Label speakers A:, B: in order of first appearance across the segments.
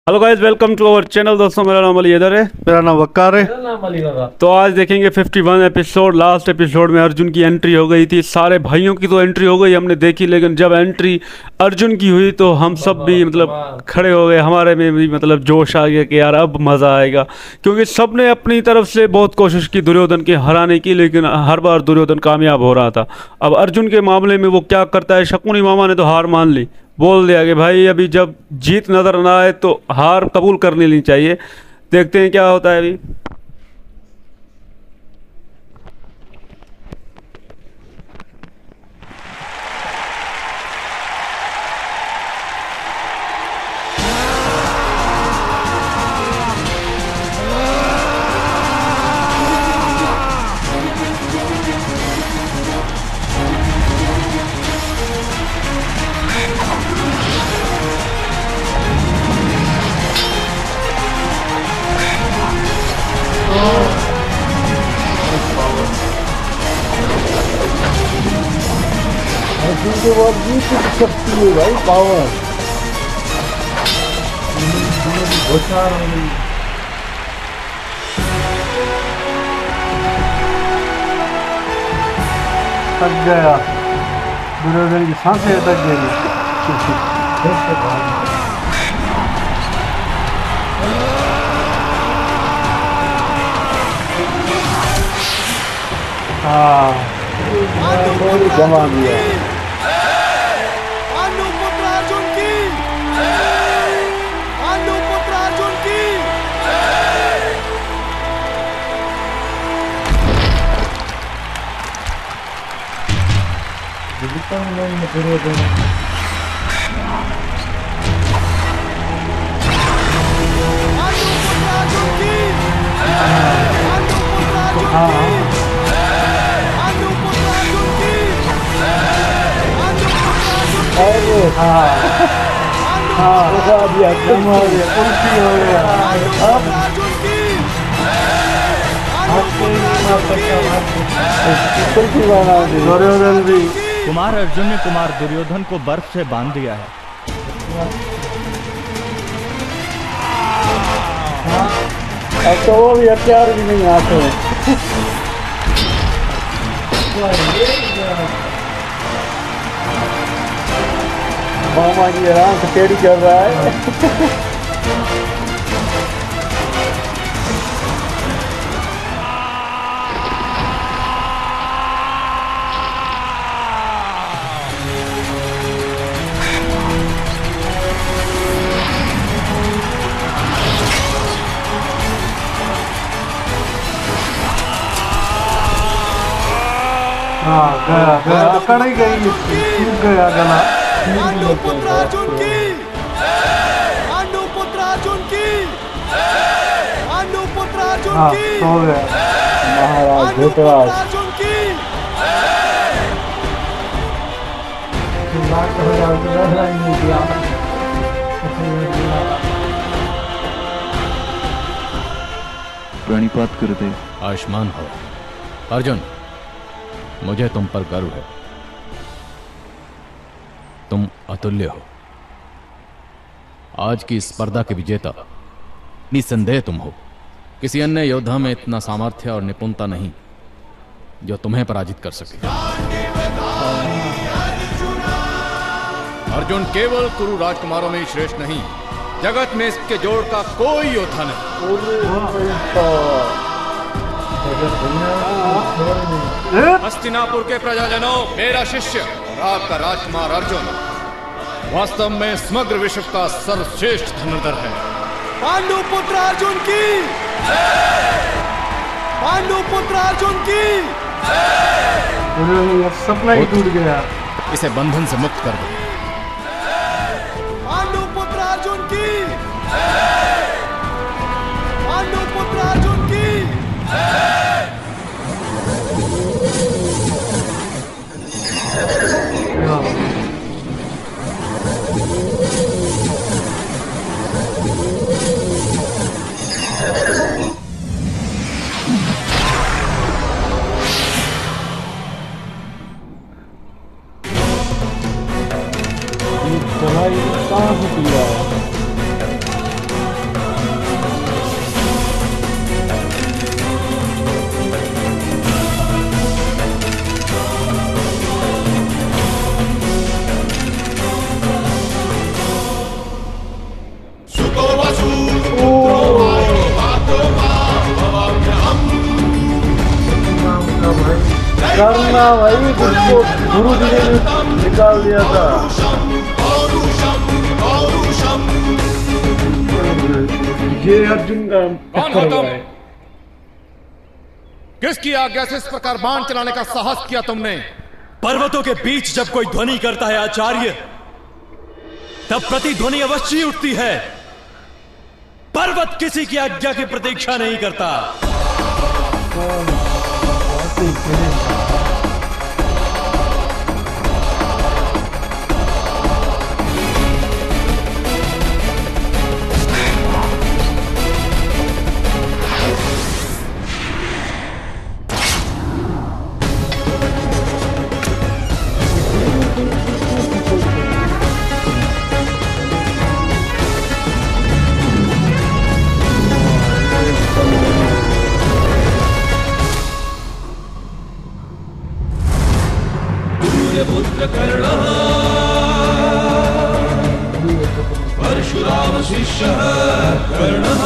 A: Hello guys, welcome to our channel. दोस्तों, मेरा नाम अली इधर है।
B: मेरा नाम वक्कार है।
C: मेरा नाम अली होगा।
A: तो आज देखेंगे 51 एपिसोड। लास्ट एपिसोड में अर्जुन की एंट्री हो गई थी। सारे भाइयों की तो एंट्री हो गई, हमने देखी, लेकिन जब एंट्री अर्जुन की हुई तो हम सब भी खड़े हो गए। हमारे में भी जोश आ गया कि यार अब मज़ा आएगा, क्योंकि सब ने अपनी तरफ से बहुत कोशिश की दुर्योधन के हराने की, लेकिन हर बार दुर्योधन कामयाब हो रहा था। अब अर्जुन के मामले में वो क्या करता है। शकुनी मामा ने तो हार मान ली, बोल दिया कि भाई अभी जब जीत नजर ना आए तो हार कबूल कर लेनी चाहिए। देखते हैं क्या होता है अभी।
C: अर्जुन के बाद जीत सकती है भाई, पावर होशियार हो गई।
B: थक गया दुर्योधन की सांसें थक गई। हाँ,
C: जमा दिया।
B: दुर्योधन भी
D: कुमार अर्जुन ने कुमार दुर्योधन को बर्फ से बांध दिया है।
C: अब तो वो भी हथियार भी नहीं आते हैं। मामा जी आराम से टेढ़ी कर रहा है।
B: हाँ, गया गया अकड़ ही गई, टूट गया गला। हाँ, सो गया
C: महाराज धृतराज।
D: प्रणिपात करते। आयुष्मान हो अर्जुन, मुझे तुम पर गर्व है। तुम अतुल्य हो। आज की स्पर्धा के विजेता निसंदेह तुम हो। किसी अन्य योद्धा में इतना सामर्थ्य और निपुणता नहीं जो तुम्हें पराजित कर सके। अर्जुन केवल कुरु राजकुमारों में ही श्रेष्ठ नहीं, जगत में इसके जोड़ का कोई योद्धा नहीं। हस्तिनापुर के प्रजाजनों, मेरा शिष्य और आपका राजकुमार अर्जुन वास्तव में समग्र विश्व का सर्वश्रेष्ठ धनुर्धर है।
E: पांडुपुत्र अर्जुन की, पांडुपुत्र अर्जुन की।
B: सपना ही टूट गया।
D: इसे बंधन से मुक्त कर दो।
E: पांडुपुत्र अर्जुन की, पांडुपुत्र अर्जुन की।
C: दवाई कहाँ से पी रहा है? हाँ भाई, गुरु जी ने निकाल दिया था।
B: ये अर्जुन का टक्कर हुआ है।
F: किसकी आज्ञा से इस प्रकार बाण चलाने का साहस किया तुमने?
G: पर्वतों के बीच जब कोई ध्वनि करता है आचार्य, तब प्रतिध्वनि अवश्य ही उठती है। पर्वत किसी की आज्ञा की प्रतीक्षा नहीं करता।
E: परशुराम शिष्य कर्णः।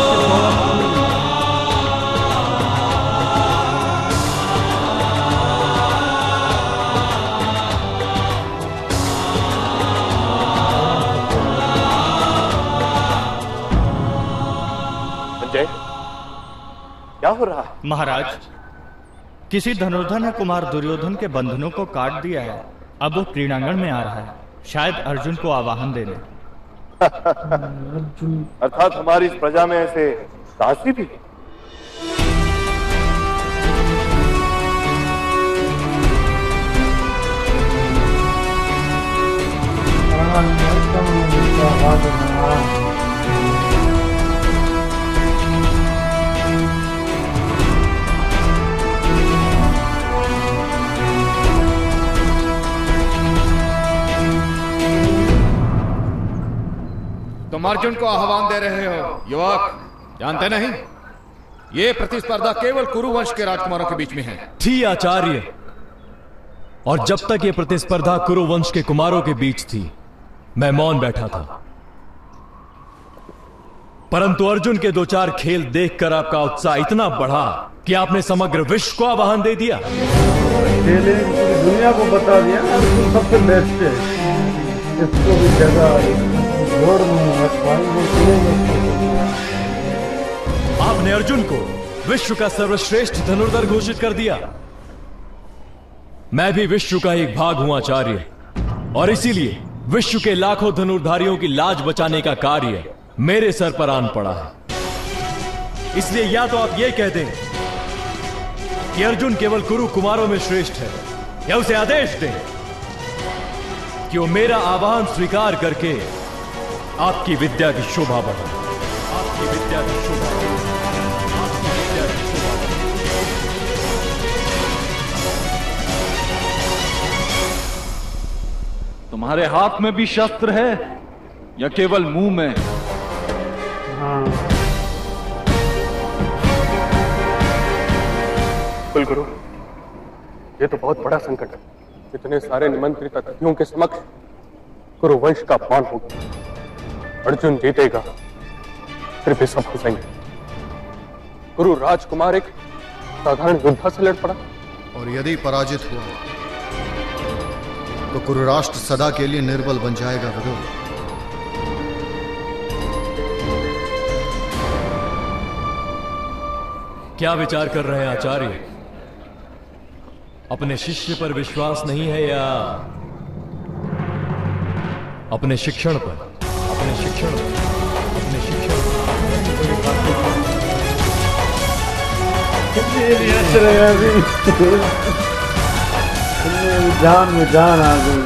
H: संजय, क्या हो रहा है?
I: महाराज, किसी धनुर्धर ने कुमार दुर्योधन के बंधनों को काट दिया है। अब वो क्रीड़ांगण में आ रहा है, शायद अर्जुन को आवाहन देने।
H: अर्थात हमारी इस प्रजा में ऐसे दासी भी?
F: तुम अर्जुन को आह्वान दे रहे हो युवक, जानते नहीं ये प्रतिस्पर्धा केवल कुरुवंश के राजकुमारों के बीच में है।
G: थी आचार्य, और जब तक ये प्रतिस्पर्धा कुरुवंश के कुमारों के बीच थी, मैं मौन बैठा था। परंतु अर्जुन के 2-4 खेल देखकर आपका उत्साह इतना बढ़ा कि आपने समग्र विश्व को आह्वान दे दिया।
C: खेले पूरी दुनिया को बता दिया अर्जुन सबसे बेस्ट है। इसको भी जगह जोड़
G: आपने अर्जुन को विश्व का सर्वश्रेष्ठ धनुर्धर घोषित कर दिया। मैं भी विश्व का एक भाग हूं आचार्य, और इसीलिए विश्व के लाखों धनुर्धारियों की लाज बचाने का कार्य मेरे सर पर आन पड़ा है। इसलिए या तो आप ये कह दें कि अर्जुन केवल कुरु कुमारों में श्रेष्ठ है, या उसे आदेश दें कि वो मेरा आह्वान स्वीकार करके आपकी विद्या की शोभा बढ़ाए। आपकी विद्या की शोभा बढ़ाए। आपकी विद्या की शोभा बढ़ाए।
J: तुम्हारे हाथ में भी शस्त्र है या केवल मुंह में?
H: कुलगुरु, ये तो बहुत बड़ा संकट है। इतने सारे निमंत्रित अतिथियों के समक्ष कुरुवंश का अपमान होगा। अर्जुन जीतेगा, फिर भी सब हंसेंगे। गुरु राजकुमार एक साधारण योद्धा से लड़ पड़ा,
K: और यदि पराजित हुआ तो कुरुराष्ट्र सदा के लिए निर्बल बन जाएगा। विदुर,
G: क्या विचार कर रहे हैं आचार्य? अपने शिष्य पर विश्वास नहीं है या अपने शिक्षण पर? अपने शिक्षण पर, अपने शिक्षण
C: जान में जान आ गई।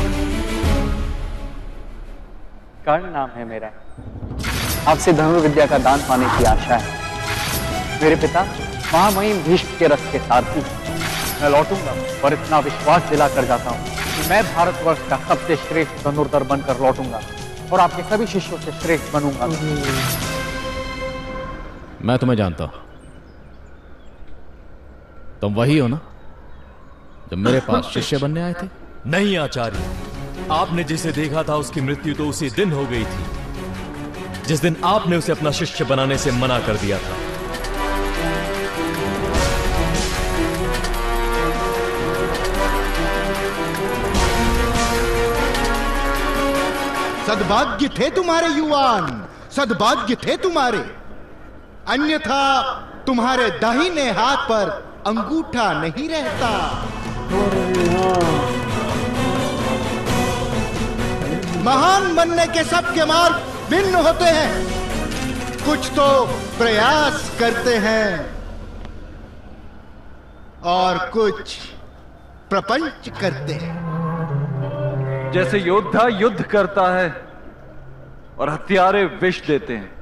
L: कर्ण नाम है मेरा। आपसे धनुर्विद्या का दान पाने की आशा है। मेरे पिता महामहिम भीष्म के रथ के सारथी। मैं लौटूंगा और इतना विश्वास दिलाकर जाता हूँ कि मैं भारतवर्ष का सबसे श्रेष्ठ धनुर्धर बनकर लौटूंगा और आपके सभी शिष्यों से श्रेष्ठ बनूंगा।
D: मैं तुम्हें जानता हूं। तुम वही हो ना जब मेरे पास शिष्य बनने आए थे?
G: नहीं आचार्य, आपने जिसे देखा था उसकी मृत्यु तो उसी दिन हो गई थी जिस दिन आपने उसे अपना शिष्य बनाने से मना कर दिया था।
M: सद्भाग्य थे तुम्हारे युवान, सद्भाग्य थे तुम्हारे, अन्यथा तुम्हारे दाहिने हाथ पर अंगूठा नहीं रहता। महान बनने के सबके मार्ग भिन्न होते हैं, कुछ तो प्रयास करते हैं और कुछ प्रपंच करते हैं।
J: जैसे योद्धा युद्ध करता है और हथियारे विष देते हैं।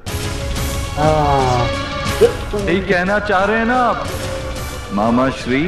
J: यही कहना चाह रहे हैं ना आप मामा श्री?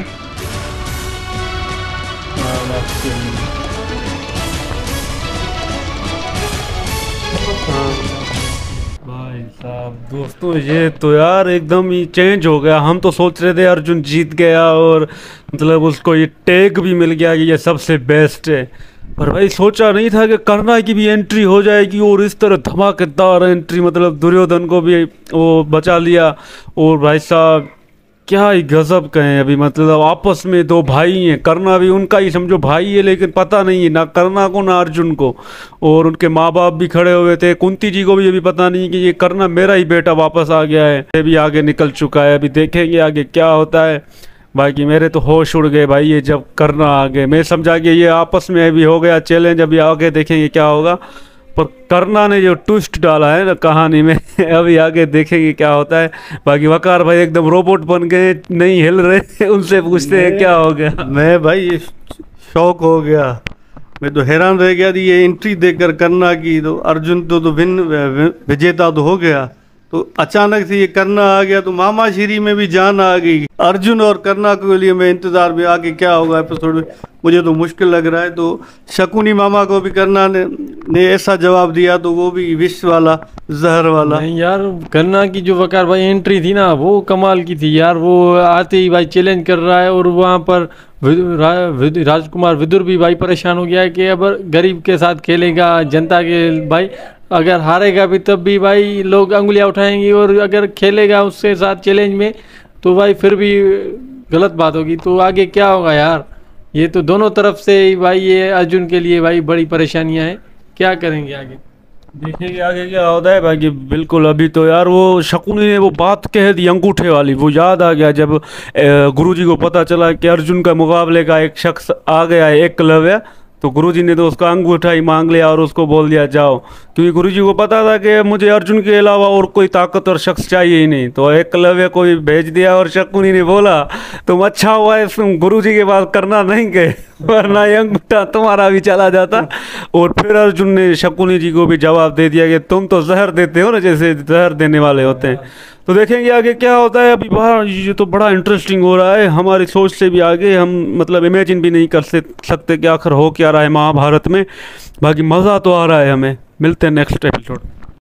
A: भाई साहब दोस्तों, ये तो यार एकदम ही चेंज हो गया। हम तो सोच रहे थे अर्जुन जीत गया और मतलब उसको ये टैग भी मिल गया कि ये सबसे बेस्ट है, पर भाई सोचा नहीं था कि कर्णा की भी एंट्री हो जाएगी और इस तरह धमाकेदार एंट्री, मतलब दुर्योधन को भी वो बचा लिया। और भाई साहब क्या ही गजब कहें, अभी मतलब आपस में दो भाई हैं, कर्णा भी उनका ही समझो भाई है, लेकिन पता नहीं है ना कर्णा को ना अर्जुन को। और उनके माँ बाप भी खड़े हुए थे, कुंती जी को भी अभी पता नहीं कि ये कर्णा मेरा ही बेटा वापस आ गया है, ये भी आगे निकल चुका है। अभी देखेंगे आगे क्या होता है। बाकी मेरे तो होश उड़ गए भाई, ये जब कर्णा आ गए मैं समझा कि ये आपस में अभी हो गया चैलेंज, अभी आगे देखेंगे क्या होगा। पर कर्णा ने जो ट्विस्ट डाला है ना कहानी में अभी आगे देखेंगे क्या होता है। बाकी वकार भाई एकदम रोबोट बन गए, नहीं हिल रहे उनसे पूछते हैं क्या हो गया।
C: मैं भाई ये शौक हो गया, मैं तो हैरान रह गया थी ये एंट्री देखकर कर्णा की। तो अर्जुन तो विजेता तो हो गया, तो अचानक से ये कर्णा आ गया तो मामा श्री में भी जान आ गई। अर्जुन और कर्णा के लिए मैं इंतजार में, आगे क्या होगा एपिसोड में मुझे तो मुश्किल लग रहा है। तो शकुनी मामा को भी कर्णा ने ऐसा जवाब दिया, तो वो भी विष वाला जहर वाला।
N: नहीं यार, कर्णा की जो वकार भाई एंट्री थी ना वो कमाल की थी यार। वो आते ही भाई चैलेंज कर रहा है और वहाँ पर राजकुमार विदुर भी भाई परेशान हो गया है कि अब गरीब के साथ खेलेगा, जनता के भाई अगर हारेगा भी तब भी भाई लोग अंगुलियां उठाएंगी, और अगर खेलेगा उसके साथ चैलेंज में तो भाई फिर भी गलत बात होगी। तो आगे क्या होगा यार, ये तो दोनों तरफ से भाई ये अर्जुन के लिए भाई बड़ी परेशानियां हैं, क्या करेंगे आगे
A: देखेंगे आगे क्या होता है। बाकी बिल्कुल अभी तो यार वो शकुनी ने वो बात कह दी अंगूठे वाली, वो याद आ गया जब गुरुजी को पता चला कि अर्जुन का मुकाबले का एक शख्स आ गया है एकलव्य, तो गुरुजी ने तो उसका अंगूठा ही मांग लिया और उसको बोल दिया जाओ, क्योंकि गुरुजी को पता था कि मुझे अर्जुन के अलावा और कोई ताकतवर शख्स चाहिए ही नहीं। तो एकलव्य को भी भेज दिया और शकुनी ने बोला तुम अच्छा हुआ है तुम गुरुजी के पास करना नहीं गए, वरना ये अंगूठा तुम्हारा भी चला जाता। और फिर अर्जुन ने शकुनी जी को भी जवाब दे दिया कि तुम तो जहर देते हो ना, जैसे जहर देने वाले होते हैं। तो देखेंगे आगे क्या होता है। अभी बाहर ये तो बड़ा इंटरेस्टिंग हो रहा है, हमारी सोच से भी आगे, हम मतलब इमेजिन भी नहीं कर सकते कि आखिर हो क्या रहा है महाभारत में। बाकी मज़ा तो आ रहा है हमें। मिलते हैं नेक्स्ट एपिसोड।